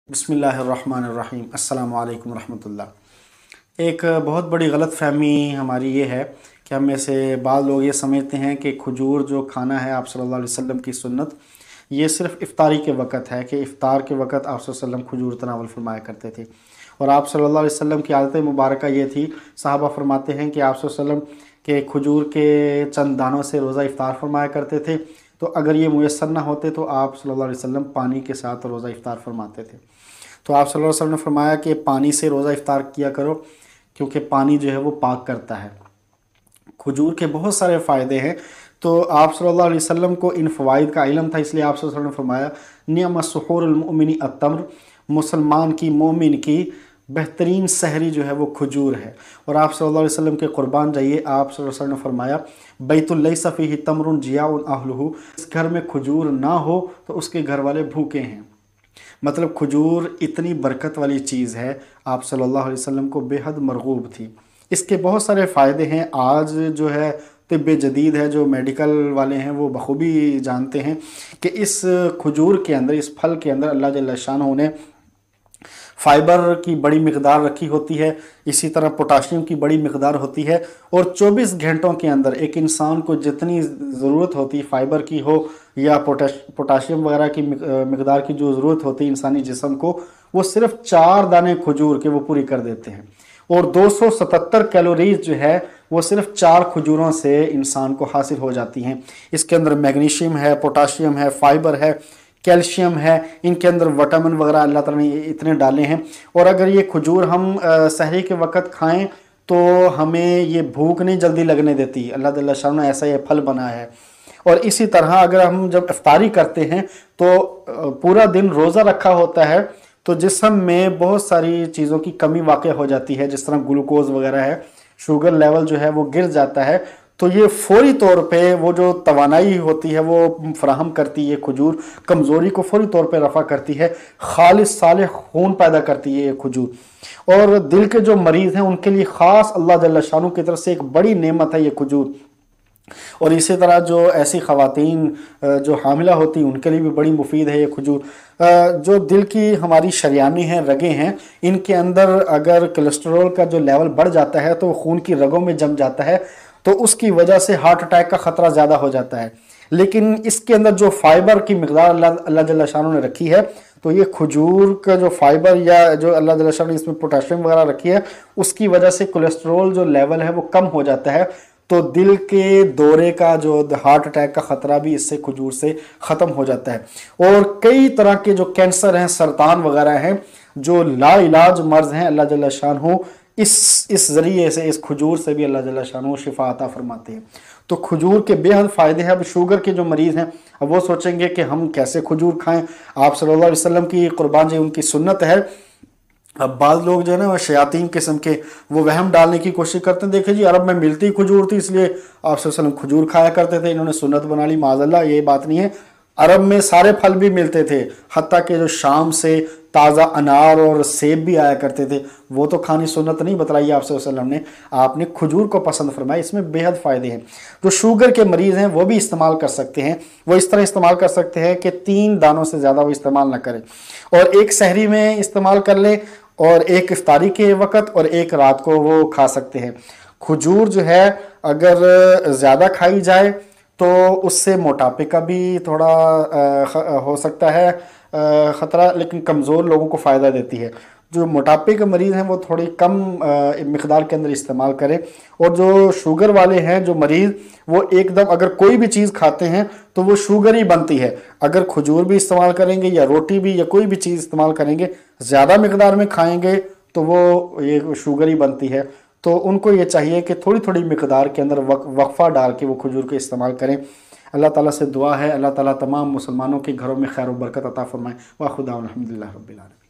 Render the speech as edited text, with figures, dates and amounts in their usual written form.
बिस्मिल्लाहिर्रहमानिर्रहीम अस्सलामु अलैकुम रहमतुल्लाह। एक बहुत बड़ी गलत फहमी हमारी ये है कि हम में से बाद लोग ये समझते हैं कि खजूर जो खाना है आप सल्लल्लाहु अलैहि वसल्लम की सुन्नत, ये सिर्फ़ इफ्तारी के वक़्त है कि इफ्तार के वक़्त आप सल्लल्लाहु अलैहि वसल्लम खजूर तनावल फरमाया करते थे। और आप सल्लल्लाहु अलैहि वसल्लम की आदत मुबारक ये थी, सहाबा फरमाते हैं कि आप सल्लल्लाहु अलैहि वसल्लम के खजूर के चंद दानों से रोज़ा इफ्तार फरमाया करते थे। तो अगर ये मुयस्सर ना होते तो आप सल्लल्लाहु अलैहि वसल्लम पानी के साथ रोज़ा इफ्तार फरमाते थे। तो आप सल्लल्लाहु अलैहि वसल्लम ने फरमाया कि पानी से रोज़ा इफ्तार किया करो, क्योंकि पानी जो है वो पाक करता है। खजूर के बहुत सारे फ़ायदे हैं। तो आप सल्लल्लाहु अलैहि वसल्लम को इन फ़वाइद का इल्म था, इसलिए आप सल्लल्लाहु अलैहि वसल्लम ने फरमाया नियम सुहूरुल मुमिनी अत्तम्र, मुसलमान की मोमिन की बेहतरीन सहरी जो है वो खजूर है। और आप सल्लल्लाहु अलैहि वसल्लम के क़ुरबान जाइए, आप सल्लल्लाहु अलैहि वसल्लम ने फरमाया बैतुल लैसा फ़ीही तमरुन जियाउन अहलुहु, इस घर में खजूर ना हो तो उसके घर वाले भूखे हैं। मतलब खजूर इतनी बरकत वाली चीज़ है, आप सल्लल्लाहु अलैहि वसल्लम को बेहद मरगूब थी। इसके बहुत सारे फ़ायदे हैं। आज जो है तिब्ब जदीद है, जो मेडिकल वाले हैं वो बखूबी जानते हैं कि इस खजूर के अंदर, इस फल के अंदर अल्लाह जल्ल शानहू ने फ़ाइबर की बड़ी मकदार रखी होती है, इसी तरह पोटाशियम की बड़ी मकदार होती है। और 24 घंटों के अंदर एक इंसान को जितनी ज़रूरत होती है फ़ाइबर की हो या पोटाशियम वगैरह की मकदार की जो ज़रूरत होती है इंसानी जिस्म को, वो सिर्फ 4 दाने खजूर के वो पूरी कर देते हैं। और 277 कैलोरीज जो है वो सिर्फ 4 खजूरों से इंसान को हासिल हो जाती हैं। इसके अंदर मैग्नीशियम है, पोटाशियम है, फ़ाइबर है, कैल्शियम है, इनके अंदर विटामिन वगैरह अल्लाह ताला ने इतने डाले हैं। और अगर ये खजूर हम सहरी के वक़्त खाएं तो हमें ये भूख नहीं जल्दी लगने देती। अल्लाह ताला शान ने ऐसा ये फल बना है। और इसी तरह अगर हम जब इफ्तारी करते हैं तो पूरा दिन रोज़ा रखा होता है तो जिस्म में बहुत सारी चीज़ों की कमी वाक़ हो जाती है, जिस तरह ग्लूकोज वगैरह है, शुगर लेवल जो है वो गिर जाता है। तो ये फौरी तौर पे वो जो तवानाई होती है वो फराहम करती है खजूर, कमज़ोरी को फौरी तौर पे रफ़ा करती है, खालिस साले खून पैदा करती है ये खजूर। और दिल के जो मरीज़ हैं उनके लिए ख़ास अल्लाह जल्ल शानहू की तरफ से एक बड़ी नेमत है ये खजूर। और इसी तरह जो ऐसी ख़वातीन जो हामिला होती हैं उनके लिए भी बड़ी मुफीद है ये खजूर। जो दिल की हमारी शरियानी हैं, रगें हैं, इनके अंदर अगर कोलेस्ट्रॉल का जो लेवल बढ़ जाता है तो खून की रगों में जम जाता है, तो उसकी वजह से हार्ट अटैक का ख़तरा ज़्यादा हो जाता है। लेकिन इसके अंदर जो फ़ाइबर की मकदार अल्लाह जल्ल शानहू ने रखी है, तो ये खजूर का जो फ़ाइबर या जो अल्लाह जल्ल शानहू ने इसमें पोटाशियम वगैरह रखी है, उसकी वजह से कोलेस्ट्रॉल जो लेवल है वो कम हो जाता है। तो दिल के दौरे का जो हार्ट अटैक का ख़तरा भी इससे खजूर से ख़त्म हो जाता है। और कई तरह के जो कैंसर हैं, सरतान वगैरह हैं, जो लाइलाज मर्ज़ हैं, अल्लाह जल्ल शानहू इस ज़रिए से, इस खजूर से भी अल्लाह जल्ल शानहू शिफा अता फरमाते हैं। तो खजूर के बेहद फ़ायदे हैं। अब शुगर के जो मरीज़ हैं अब वो सोचेंगे कि हम कैसे खजूर खाएं। आप सल्लल्लाहु अलैहि वसल्लम की कुर्बान जी उनकी सुन्नत है। अब बाज़ लोग जो है ना वो शयातीन किस्म के वो वहम डालने की कोशिश करते हैं, देखिए जी अरब में मिलती खजूर थी इसलिए आप सल्लल्लाहु अलैहि वसल्लम खजूर खाया करते थे, इन्होंने सुन्नत बना ली। माज़अल्लाह ये बात नहीं है। अरब में सारे फल भी मिलते थे, हत्ता कि जो शाम से ताज़ा अनार और सेब भी आया करते थे, वो तो खानी सुन्नत नहीं बतलाई आप सल्लल्लाहु अलैहि वसल्लम ने, आपने खजूर को पसंद फरमाया। इसमें बेहद फ़ायदे हैं। जो शुगर के मरीज़ हैं वो भी इस्तेमाल कर सकते हैं। वो इस तरह इस्तेमाल कर सकते हैं कि 3 दानों से ज़्यादा वो इस्तेमाल ना करें, और एक सहरी में इस्तेमाल कर लें और एक इफ्तारी के वक़्त और एक रात को वो खा सकते हैं। खजूर जो है अगर ज़्यादा खाई जाए तो उससे मोटापे का भी थोड़ा हो सकता है ख़तरा, लेकिन कमज़ोर लोगों को फ़ायदा देती है। जो मोटापे के मरीज़ हैं वो थोड़ी कम मिक़दार के अंदर इस्तेमाल करें। और जो शुगर वाले हैं जो मरीज़, वो एकदम अगर कोई भी चीज़ खाते हैं तो वो शुगर ही बनती है। अगर खजूर भी इस्तेमाल करेंगे या रोटी भी या कोई भी चीज़ इस्तेमाल करेंगे, ज़्यादा मिक़दार में खाएंगे तो वो ये शुगर ही बनती है। तो उनको ये चाहिए कि थोड़ी थोड़ी मिक़दार के अंदर वक्फ़ा डाल के वो खजूर के इस्तेमाल करें। अल्लाह ताला से दुआ है अल्लाह ताला तमाम मुसलमानों के घरों में खैर व बरकत अता फरमाए। व खुदा अल्हम्दुलिल्लाह रब्बिल आलमीन।